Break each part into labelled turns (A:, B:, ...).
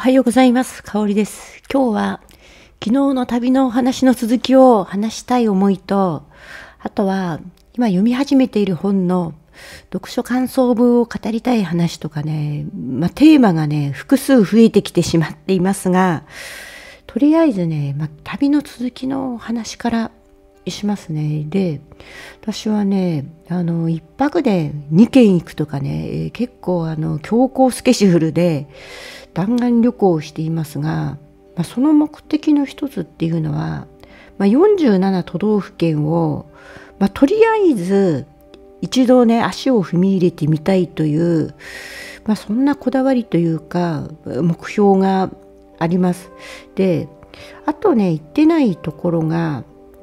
A: はようございます。香りです。今日は昨日の旅のお話の続きを話したい思いと、あとは今読み始めている本の読書感想文を語りたい話とかね、テーマがね、複数増えてきてしまっていますが、とりあえずね、旅の続きのお話からしますね。で、私はね、一泊で2軒行くとかね、結構強行スケジュールで弾丸旅行をしていますが、その目的の一つっていうのは、47都道府県を、とりあえず一度ね足を踏み入れてみたいという、そんなこだわりというか目標があります。で、あとね行ってないところが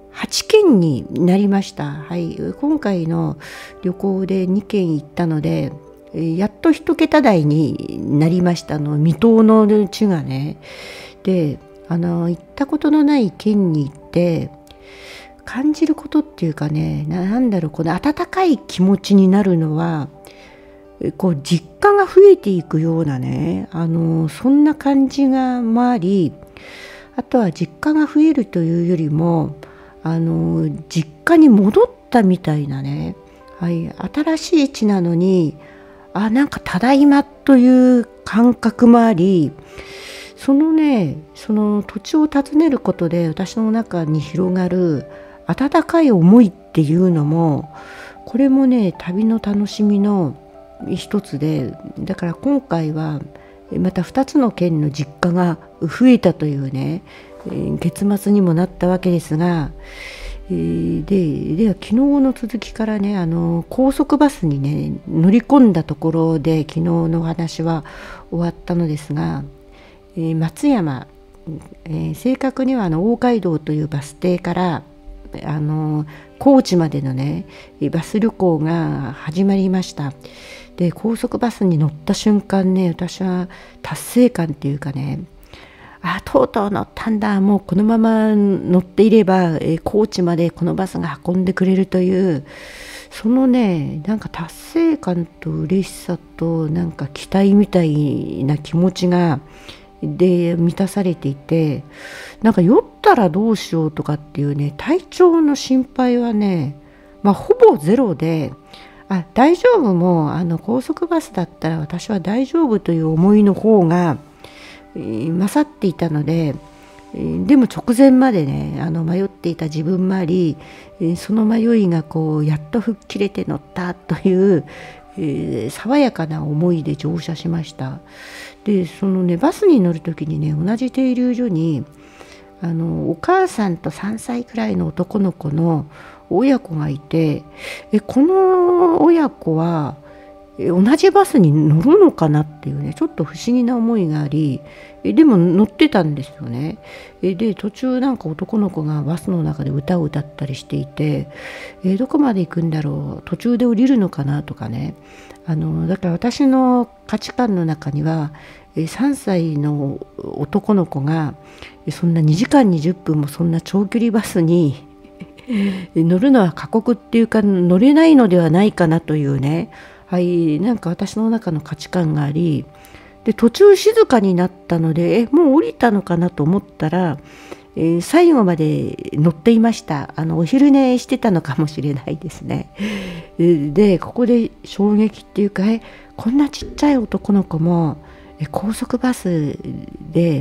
A: 8県になりました。はい、今回の旅行で2県行ったので、やっと1桁台になりました。未踏の地がね。で、行ったことのない県に行って感じることっていうかね、この温かい気持ちになるのは、こう実家が増えていくようなね、そんな感じがあり、あとは実家が増えるというよりも実家に戻ったみたいなね、はい、新しい地なのになんかただいまという感覚もあり、その土地を訪ねることで私の中に広がる温かい思いっていうのも、これもね旅の楽しみの一つで、だから今回はまた2つの県の実家が増えたというね、結末にもなったわけですが、では昨日の続きからね、高速バスにね乗り込んだところで昨日のお話は終わったのですが、松山、正確には大街道というバス停から高知までのねバス旅行が始まりました。で、高速バスに乗った瞬間ね、私は達成感っていうかね、とうとう乗ったんだ、もうこのまま乗っていれば、高知までこのバスが運んでくれるという、そのねなんか達成感と嬉しさとなんか期待みたいな気持ちがで満たされていて、なんか酔ったらどうしようとかっていうね体調の心配はね、ほぼゼロで、大丈夫、もう高速バスだったら私は大丈夫という思いの方が勝っていたので、でも直前までね迷っていた自分もあり、その迷いがこうやっと吹っ切れて乗ったという、爽やかな思いで乗車しました。で、そのねバスに乗る時にね、同じ停留所にお母さんと3歳くらいの男の子の親子がいて、この親子は同じバスに乗るのかなっていうね、ちょっと不思議な思いがあり、でも乗ってたんですよね。で、途中なんか男の子がバスの中で歌を歌ったりしていて、どこまで行くんだろう、途中で降りるのかなとかね、だから私の価値観の中には3歳の男の子がそんな2時間20分もそんな長距離バスに乗るのは過酷っていうか乗れないのではないかなというね、はい、なんか私の中の価値観があり、で途中静かになったのでもう降りたのかなと思ったら、最後まで乗っていました。お昼寝してたのかもしれないですね。でここで衝撃っていうか、こんなちっちゃい男の子も高速バスで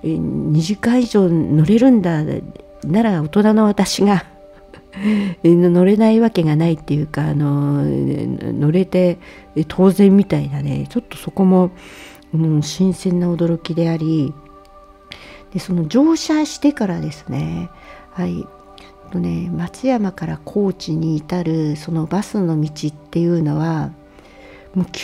A: 2時間以上乗れるんだなら、大人の私が乗れないわけがないっていうか、乗れて当然みたいなね、ちょっとそこも、新鮮な驚きであり、でその乗車してからですね、はい、松山から高知に至るそのバスの道っていうのはもう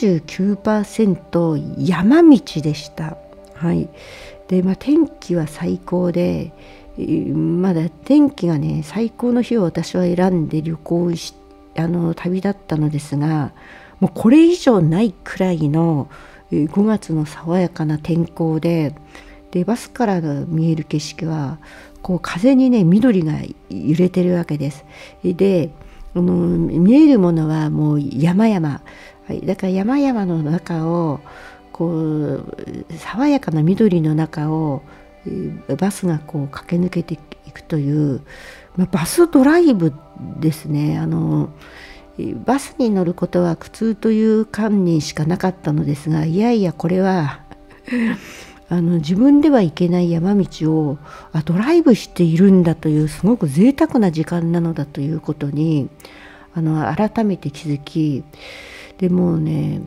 A: 99% 山道でした。はい、で、天気は最高で、まだ天気がね最高の日を私は選んで旅行し旅立ったのですが、もうこれ以上ないくらいの5月の爽やかな天候で、バスから見える景色はこう風にね緑が揺れてるわけです。で見えるものはもう山々、はい、だから山々の中をこう爽やかな緑の中をバスがこう駆け抜けていくという、バスドライブですね。バスに乗ることは苦痛という観念しかなかったのですが、いやいやこれは自分では行けない山道をドライブしているんだというすごく贅沢な時間なのだということに改めて気づき、でもね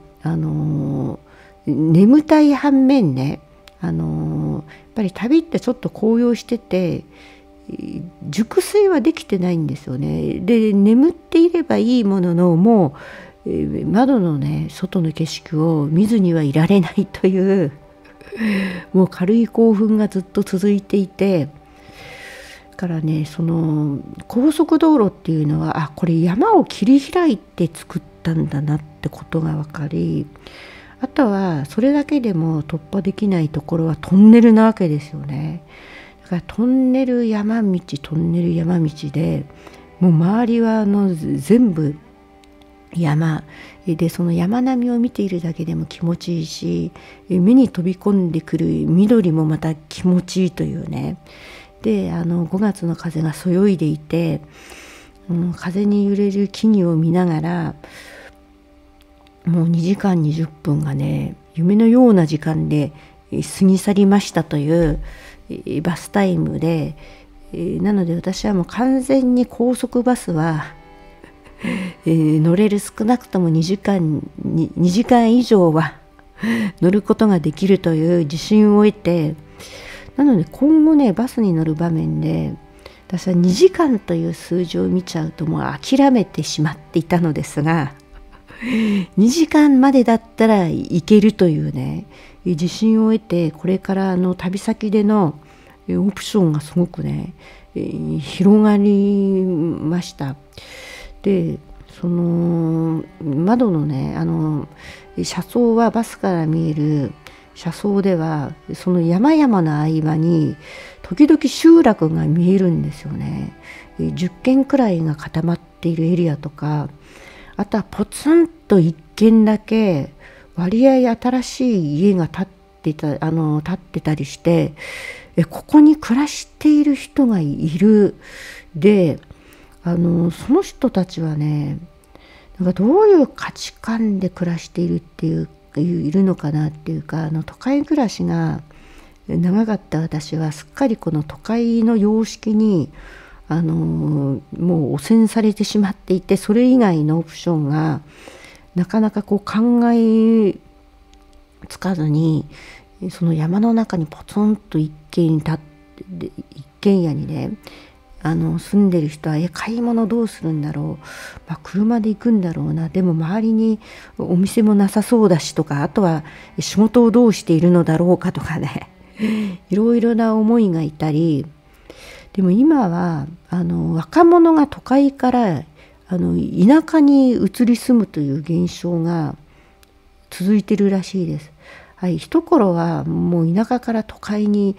A: 眠たい反面ねやっぱり旅ってちょっと高揚してて熟睡はできてないんですよね。で眠っていればいいものの、もう窓のね外の景色を見ずにはいられないというもう軽い興奮がずっと続いていて、からねその高速道路っていうのはこれ山を切り開いて作ったんだなってことが分かり、あとはそれだけでも突破できないところはトンネルなわけですよね。だからトンネル山道でもう周りは全部山で、その山並みを見ているだけでも気持ちいいし、目に飛び込んでくる緑もまた気持ちいいというね。で5月の風がそよいでいて、風に揺れる木々を見ながらもう2時間20分がね夢のような時間で過ぎ去りましたというバスタイムで、なので私はもう完全に高速バスは乗れる、少なくとも2時間以上は乗ることができるという自信を得て、なので今後ねバスに乗る場面で私は2時間という数字を見ちゃうともう諦めてしまっていたのですが、2時間までだったらいけるというね自信を得て、これから旅先でのオプションがすごくね広がりました。でその窓のね車窓はバスから見える車窓ではその山々の合間に時々集落が見えるんですよね。10軒くらいが固まっているエリアとか、あとはポツンと1軒だけ割合新しい家が建ってたりして、ここに暮らしている人がいる。でその人たちはねなんかどういう価値観で暮らしているのかなっていうか、都会暮らしが長かった私はすっかりこの都会の様式にもう汚染されてしまっていて、それ以外のオプションがなかなかこう考えつかずに、その山の中にポツンと一軒家にね住んでる人は買い物どうするんだろう、車で行くんだろうな、でも周りにお店もなさそうだしとか、あとは仕事をどうしているのだろうかとかねいろいろな思いがいたり、でも今は若者が都会から田舎に移り住むという現象が続いてるらしいです。一頃はもう田舎から都会に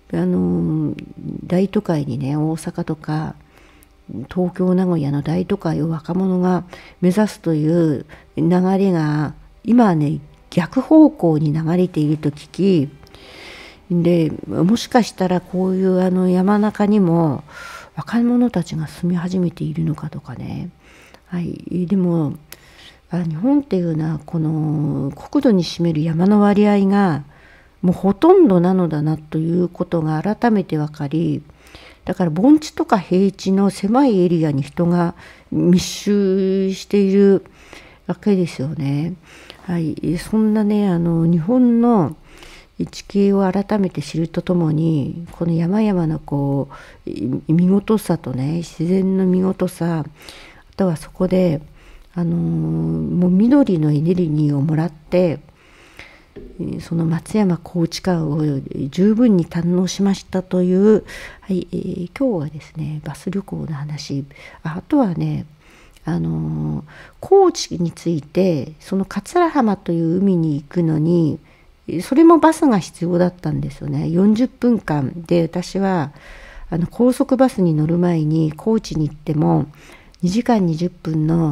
A: 大都会にね、大阪とか東京名古屋の大都会を若者が目指すという流れが今はね逆方向に流れていると聞き、でもしかしたらこういう山中にも若者たちが住み始めているのかとかね。でも日本っていうのはこの国土に占める山の割合がもうほとんどなのだなということが改めて分かり、だから盆地とか平地の狭いエリアに人が密集しているわけですよね。そんなね日本の地形を改めて知るとともに、この山々のこう見事さとね、自然の見事さ、あとはそこでもう緑のエネルギーをもらって、その松山高知間を十分に堪能しましたという、今日はですねバス旅行の話、あとはね高知について、その桂浜という海に行くのにそれもバスが必要だったんですよね。40分間で、私は高速バスに乗る前に高知に行っても2時間20分の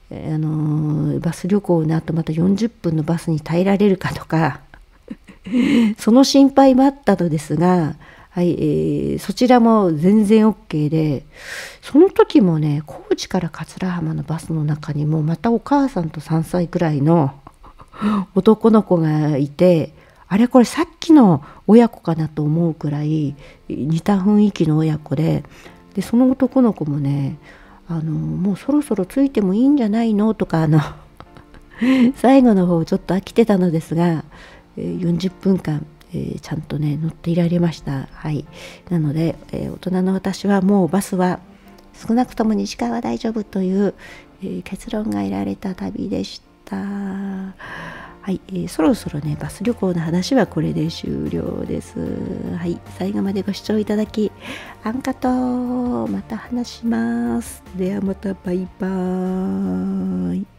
A: バス旅行の後また40分のバスに耐えられるかとかその心配もあったのですが、はい、そちらも全然 OK で、その時もね、高知から桂浜のバスの中にもまたお母さんと3歳くらいの男の子がいて、あれこれさっきの親子かなと思うくらい似た雰囲気の親子で、その男の子もね、もうそろそろついてもいいんじゃないのとか最後の方ちょっと飽きてたのですが、40分間、ちゃんとね乗っていられました。はい、なので、大人の私はもうバスは少なくとも2時間は大丈夫という、結論が得られた旅でした。はい、そろそろねバス旅行の話はこれで終了です。はい、最後までご視聴いただきあんかとまた話します。ではまたバイバーイ。